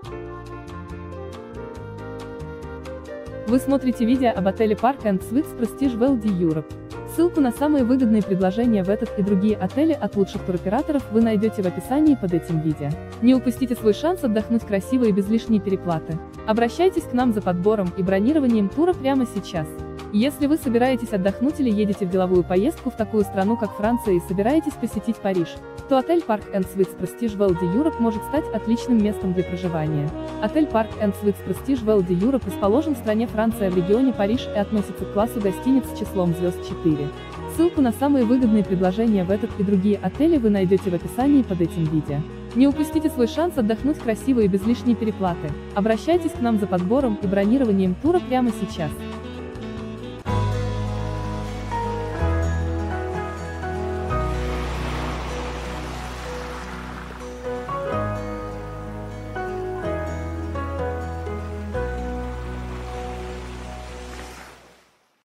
Вы смотрите видео об отеле Park and Suites Prestige Valley Europe. Ссылку на самые выгодные предложения в этот и другие отели от лучших туроператоров вы найдете в описании под этим видео. Не упустите свой шанс отдохнуть красиво и без лишней переплаты. Обращайтесь к нам за подбором и бронированием тура прямо сейчас. Если вы собираетесь отдохнуть или едете в деловую поездку в такую страну, как Франция, и собираетесь посетить Париж, то отель Park and Suites Prestige Valley Europe может стать отличным местом для проживания. Отель Park and Suites Prestige Valley Europe расположен в стране Франция в регионе Париж и относится к классу гостиниц с числом звезд 4. Ссылку на самые выгодные предложения в этот и другие отели вы найдете в описании под этим видео. Не упустите свой шанс отдохнуть красиво и без лишней переплаты. Обращайтесь к нам за подбором и бронированием тура прямо сейчас.